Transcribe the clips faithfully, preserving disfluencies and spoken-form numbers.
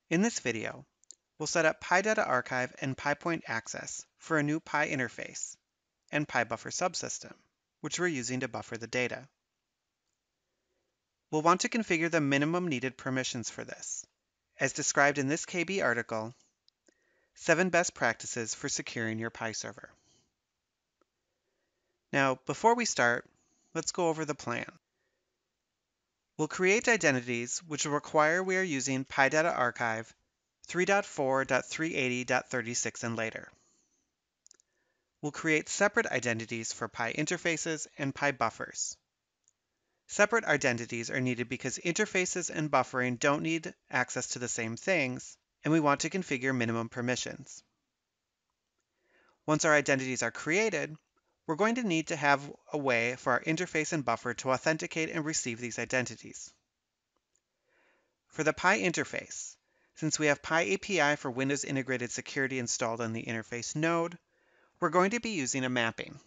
In this video, we'll set up P I Data Archive and PyPoint access for a new P I interface and P I Buffer Subsystem, which we're using to buffer the data. We'll want to configure the minimum needed permissions for this, as described in this K B article, Seven Best Practices for Securing Your P I Server. Now, before we start, let's go over the plan. We'll create identities which will require we are using P I Data Archive three point four point three eighty point thirty-six and later. We'll create separate identities for P I interfaces and P I buffers. Separate identities are needed because interfaces and buffering don't need access to the same things, and we want to configure minimum permissions. Once our identities are created, we're going to need to have a way for our interface and buffer to authenticate and receive these identities. For the P I interface, since we have P I A P I for Windows Integrated Security installed on the interface node, we're going to be using a mapping.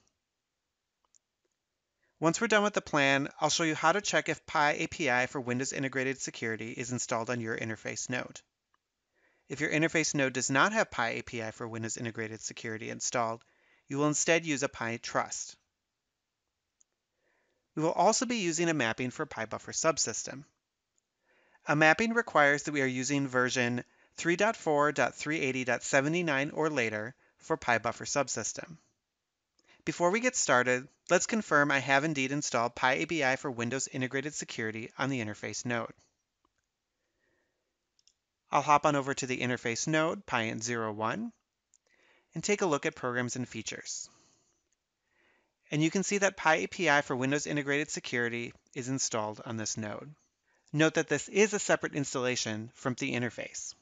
Once we're done with the plan, I'll show you how to check if P I A P I for Windows Integrated Security is installed on your interface node. If your interface node does not have P I A P I for Windows Integrated Security installed, you will instead use a P I trust. We will also be using a mapping for P I Buffer Subsystem. A mapping requires that we are using version three point four point three eighty point seventy-nine or later for P I Buffer Subsystem. Before we get started, let's confirm I have indeed installed P I A P I for Windows Integrated Security on the interface node. I'll hop on over to the interface node, P I int zero one, and take a look at Programs and Features. And you can see that P I A P I for Windows Integrated Security is installed on this node. Note that this is a separate installation from the interface.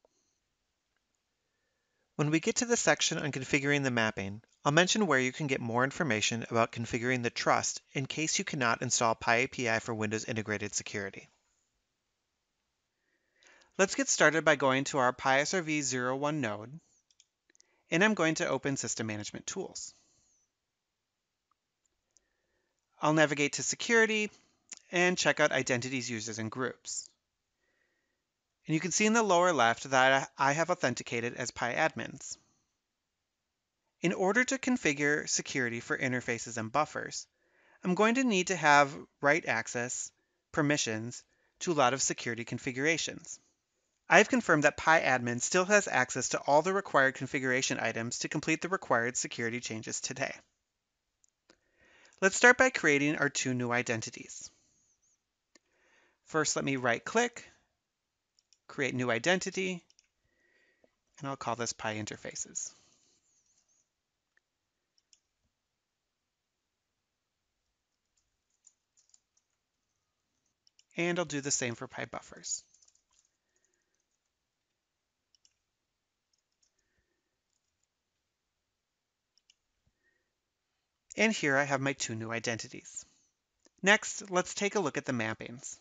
When we get to the section on configuring the mapping, I'll mention where you can get more information about configuring the trust in case you cannot install P I A P I for Windows Integrated Security. Let's get started by going to our P I S R V zero one node, and I'm going to open System Management Tools. I'll navigate to Security and check out Identities, Users, and Groups. And you can see in the lower left that I have authenticated as P I admins. In order to configure security for interfaces and buffers, I'm going to need to have write access permissions to a lot of security configurations. I've confirmed that P I admin still has access to all the required configuration items to complete the required security changes today. Let's start by creating our two new identities. First, let me right-click, create new identity, and I'll call this P I interfaces. And I'll do the same for P I buffers. And here I have my two new identities. Next, let's take a look at the mappings.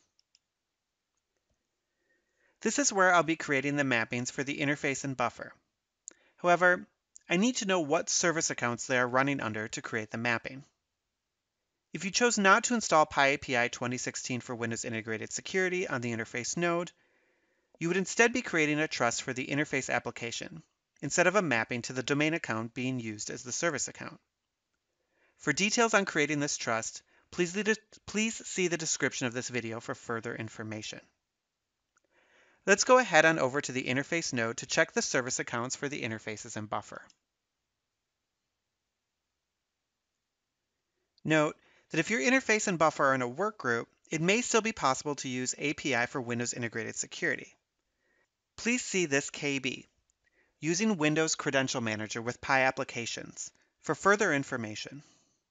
This is where I'll be creating the mappings for the interface and buffer. However, I need to know what service accounts they are running under to create the mapping. If you chose not to install P I A P I twenty sixteen for Windows Integrated Security on the interface node, you would instead be creating a trust for the interface application, instead of a mapping to the domain account being used as the service account. For details on creating this trust, please, please see the description of this video for further information. Let's go ahead on over to the interface node to check the service accounts for the interfaces and buffer. Note that if your interface and buffer are in a workgroup, it may still be possible to use A P I for Windows Integrated Security. Please see this K B, Using Windows Credential Manager with P I Applications, for further information.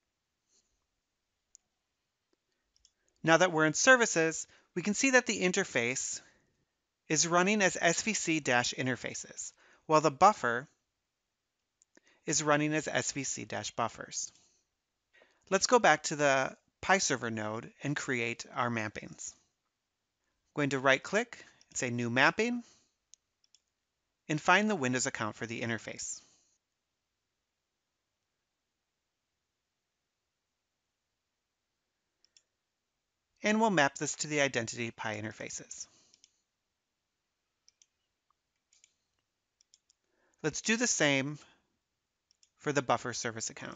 Now that we're in Services, we can see that the interface is running as S V C-interfaces, while the buffer is running as S V C-buffers. Let's go back to the P I server node and create our mappings. I'm going to right-click and say New Mapping, and find the Windows account for the interface. And we'll map this to the identity P I interfaces. Let's do the same for the buffer service account.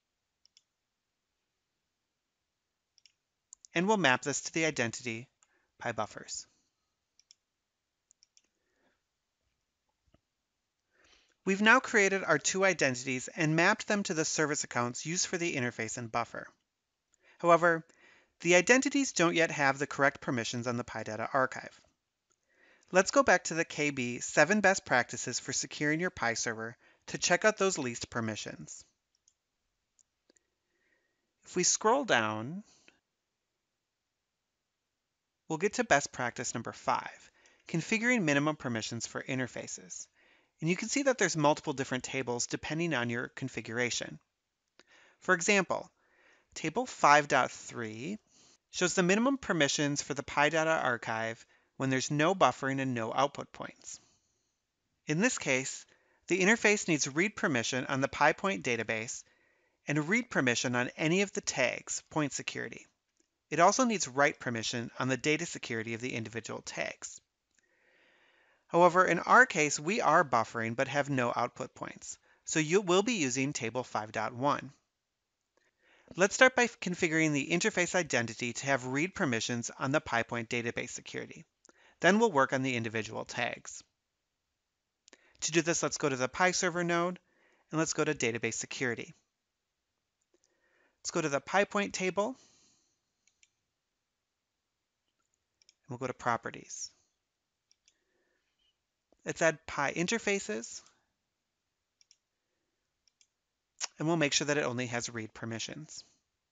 And we'll map this to the identity P I buffers. We've now created our two identities and mapped them to the service accounts used for the interface and buffer. However, the identities don't yet have the correct permissions on the PyData archive. Let's go back to the K B seven Best Practices for Securing Your Pi Server to check out those least permissions. If we scroll down, we'll get to best practice number five, configuring minimum permissions for interfaces. And you can see that there's multiple different tables depending on your configuration. For example, table five point three shows the minimum permissions for the PyData archive when there's no buffering and no output points. In this case, the interface needs read permission on the PyPoint database and read permission on any of the tags, point security. It also needs write permission on the data security of the individual tags. However, in our case, we are buffering but have no output points, so you will be using table five point one. Let's start by configuring the interface identity to have read permissions on the PyPoint database security. Then we'll work on the individual tags. To do this, let's go to the PyServer node, and let's go to Database Security. Let's go to the PyPoint table, and we'll go to Properties. Let's add Pi interfaces, and we'll make sure that it only has read permissions.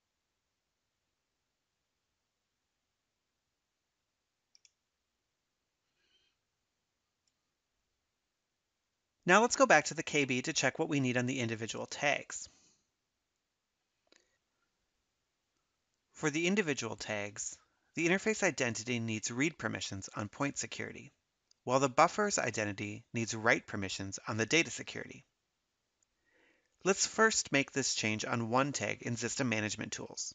Now let's go back to the K B to check what we need on the individual tags. For the individual tags, the interface identity needs read permissions on point security, while the buffer's identity needs write permissions on the data security. Let's first make this change on one tag in System Management Tools.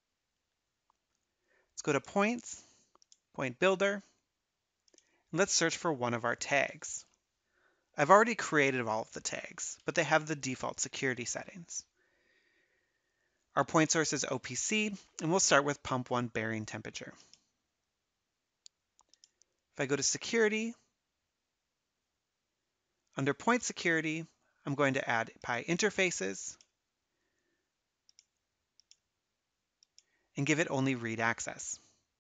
Let's go to Points, Point Builder, and let's search for one of our tags. I've already created all of the tags, but they have the default security settings. Our point source is O P C, and we'll start with pump one bearing temperature. If I go to Security, under Point Security, I'm going to add Pi interfaces and give it only read access.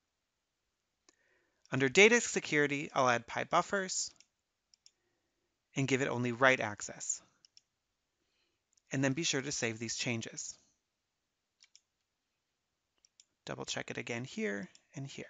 Under Data Security, I'll add Pi buffers and give it only write access. And then be sure to save these changes. Double check it again here and here.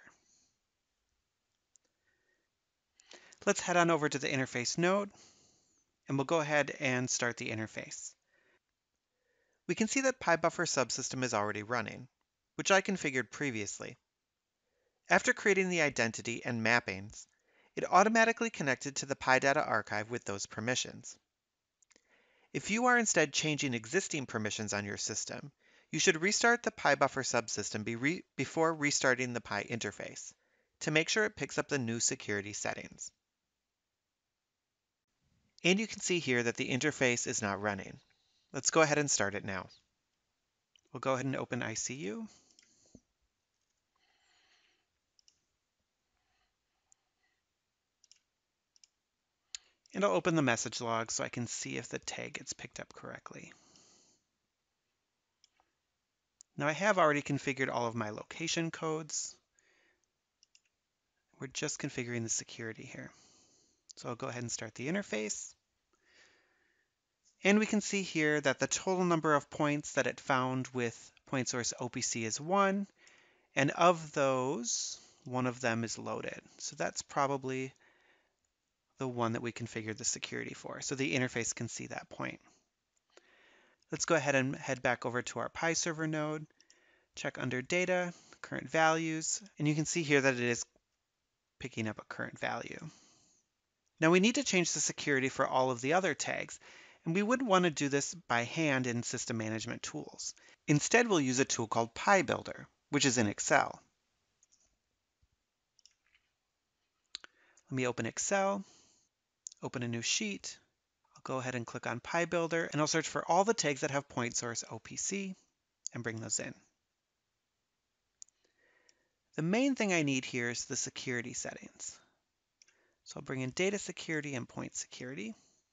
Let's head on over to the interface node, and we'll go ahead and start the interface. We can see that Pi Buffer Subsystem is already running, which I configured previously. After creating the identity and mappings, it automatically connected to the PyData archive with those permissions. If you are instead changing existing permissions on your system, you should restart the Pi Buffer Subsystem be re before restarting the Pi interface to make sure it picks up the new security settings. And you can see here that the interface is not running. Let's go ahead and start it now. We'll go ahead and open I C U. And I'll open the message log so I can see if the tag gets picked up correctly. Now I have already configured all of my location codes. We're just configuring the security here. So I'll go ahead and start the interface. And we can see here that the total number of points that it found with point source O P C is one. And of those, one of them is loaded. So that's probably the one that we configured the security for. So the interface can see that point. Let's go ahead and head back over to our PyServer node, check under data, current values, and you can see here that it is picking up a current value. Now we need to change the security for all of the other tags, and we wouldn't want to do this by hand in System Management Tools. Instead, we'll use a tool called Pi Builder, which is in Excel. Let me open Excel, open a new sheet. I'll go ahead and click on Pi Builder, and I'll search for all the tags that have point source O P C and bring those in. The main thing I need here is the security settings. So I'll bring in data security and point security.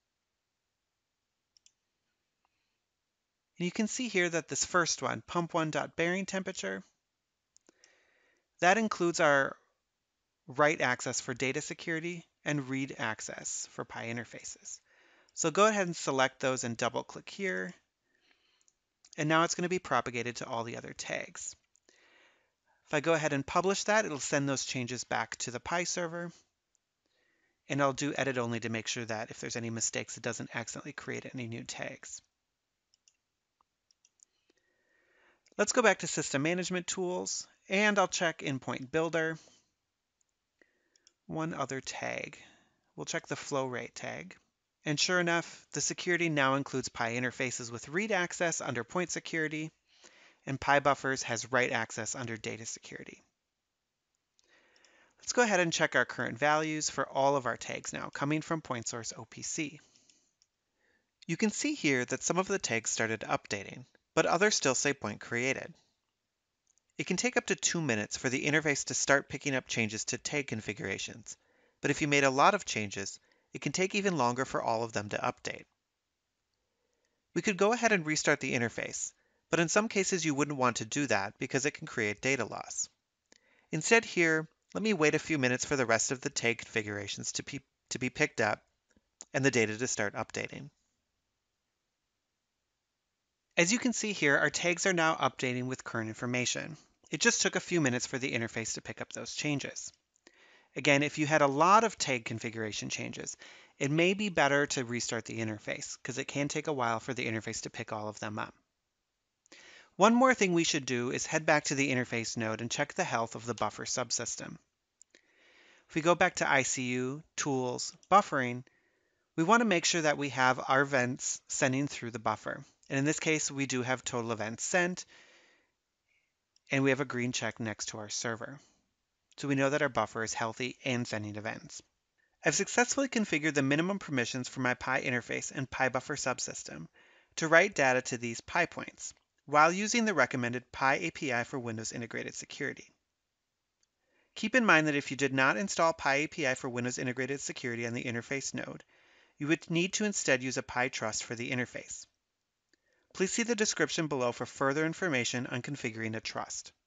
And you can see here that this first one, pump one.bearing temperature, that includes our write access for data security and read access for Pi interfaces. So go ahead and select those and double click here. And now it's going to be propagated to all the other tags. If I go ahead and publish that, it'll send those changes back to the Pi server. And I'll do edit only to make sure that if there's any mistakes, it doesn't accidentally create any new tags. Let's go back to System Management Tools, and I'll check Endpoint Builder. One other tag. We'll check the flow rate tag. And sure enough, the security now includes Pi interfaces with read access under point security, and Pi buffers has write access under data security. Let's go ahead and check our current values for all of our tags now, coming from point source O P C. You can see here that some of the tags started updating, but others still say point created. It can take up to two minutes for the interface to start picking up changes to tag configurations, but if you made a lot of changes, it can take even longer for all of them to update. We could go ahead and restart the interface, but in some cases you wouldn't want to do that because it can create data loss. Instead here, let me wait a few minutes for the rest of the tag configurations to be, to be picked up and the data to start updating. As you can see here, our tags are now updating with current information. It just took a few minutes for the interface to pick up those changes. Again, if you had a lot of tag configuration changes, it may be better to restart the interface because it can take a while for the interface to pick all of them up. One more thing we should do is head back to the interface node and check the health of the buffer subsystem. If we go back to I C U, Tools, Buffering, we want to make sure that we have our events sending through the buffer. And in this case, we do have total events sent, and we have a green check next to our server. So we know that our buffer is healthy and sending events. I've successfully configured the minimum permissions for my Pi interface and Pi Buffer Subsystem to write data to these Pi points, while using the recommended Pi A P I for Windows Integrated Security. Keep in mind that if you did not install Pi A P I for Windows Integrated Security on the interface node, you would need to instead use a Pi Trust for the interface. Please see the description below for further information on configuring a trust.